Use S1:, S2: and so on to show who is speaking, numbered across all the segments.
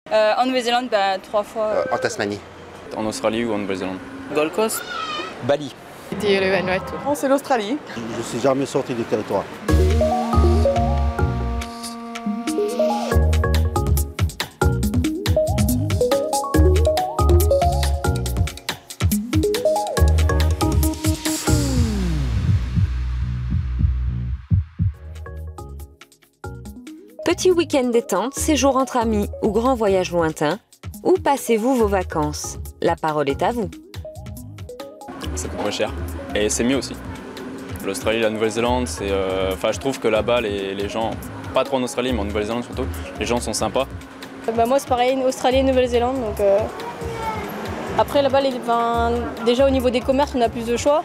S1: En Nouvelle-Zélande, 3 fois.
S2: En Tasmanie.
S3: En Australie ou en Nouvelle-Zélande.
S4: Gold Coast.
S5: Bali.
S6: C'était le Vanuatu.
S7: Non, c'est l'Australie.
S8: Je ne suis jamais sorti du territoire.
S9: Petit week-end détente, séjour entre amis ou grand voyage lointain, où passez-vous vos vacances? La parole est à vous.
S3: Ça coûte moins cher. Et c'est mieux aussi. L'Australie, la Nouvelle-Zélande, c'est. Je trouve que là-bas, les gens, pas trop en Australie, mais en Nouvelle-Zélande surtout, les gens sont sympas.
S1: Moi, c'est pareil, Australie et Nouvelle-Zélande. Donc, après, là-bas, déjà au niveau des commerces, on a plus de choix.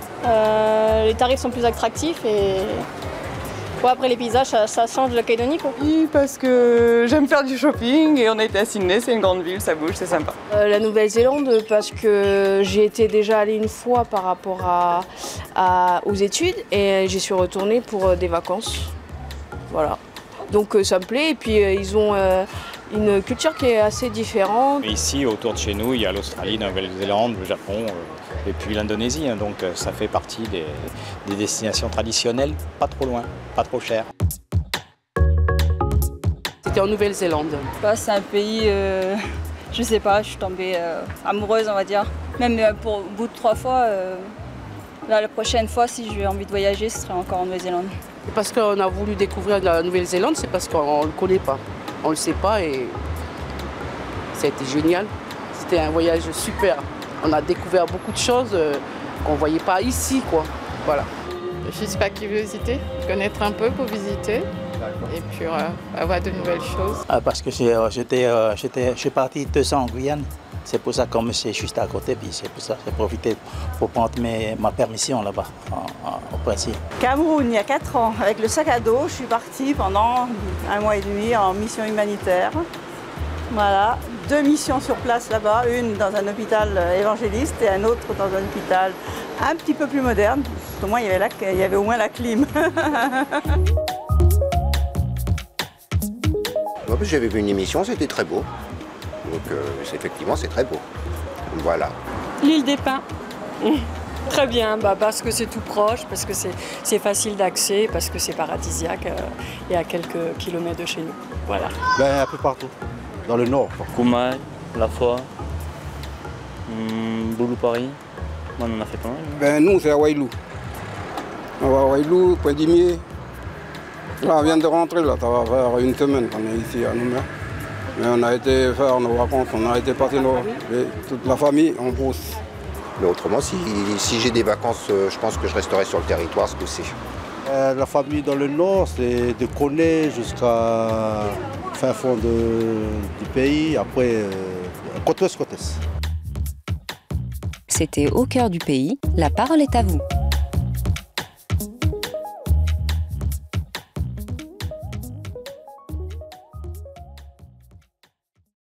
S1: Les tarifs sont plus attractifs et. Après les paysages, ça change de la Calédonie, quoi.
S7: Oui, parce que j'aime faire du shopping et on a été à Sydney, c'est une grande ville, ça bouge, c'est sympa.
S6: La Nouvelle-Zélande, parce que j'y étais déjà allée une fois par rapport aux études et j'y suis retournée pour des vacances. Voilà. Donc ça me plaît et puis ils ont une culture qui est assez différente.
S5: Ici, autour de chez nous, il y a l'Australie, la Nouvelle-Zélande, le Japon et puis l'Indonésie. Donc ça fait partie des destinations traditionnelles, pas trop loin, pas trop cher.
S4: C'était en Nouvelle-Zélande.
S1: C'est un pays, je sais pas, je suis tombée amoureuse, on va dire. Même au bout de 3 fois, la prochaine fois, si j'ai envie de voyager, ce serait encore en Nouvelle-Zélande.
S4: Parce qu'on a voulu découvrir la Nouvelle-Zélande, c'est parce qu'on ne le connaît pas. On ne le sait pas et ça a été génial. C'était un voyage super. On a découvert beaucoup de choses qu'on ne voyait pas ici, quoi. Voilà.
S6: Juste par curiosité, connaître un peu pour visiter et puis avoir de nouvelles choses.
S5: Parce que je suis parti 2 ans en Guyane. C'est pour ça, comme c'est juste à côté, puis c'est pour ça que j'ai profité pour prendre ma permission là-bas, au principe.
S7: Cameroun, il y a 4 ans, avec le sac à dos, je suis partie pendant 1 mois et demi en mission humanitaire. Voilà, 2 missions sur place là-bas, une dans un hôpital évangéliste et un autre dans un hôpital un petit peu plus moderne. Au moins, il y avait au moins la clim.
S2: J'avais vu une émission, c'était très beau. Donc effectivement, c'est très beau. Voilà.
S10: L'île des Pins. Très bien, parce que c'est tout proche, parce que c'est facile d'accès, parce que c'est paradisiaque et à quelques kilomètres de chez nous. Voilà.
S8: Un peu partout, dans le nord.
S3: Koumaï, La Foix, Boulou Paris. On en a fait pas mal.
S11: Nous, c'est à Wailou. À Wailou, Poindimier. Là, on vient de rentrer, là, ça va faire 1 semaine qu'on est ici à Nouméa. Mais on a été faire nos vacances, on a été partir toute la famille en brousse.
S2: Mais autrement, si j'ai des vacances, je pense que je resterai sur le territoire ce coup-ci.
S8: La famille dans le nord, c'est de Coné jusqu'à fin fond du pays, après côte ouest, côte est.
S9: C'était Au cœur du pays, la parole est à vous.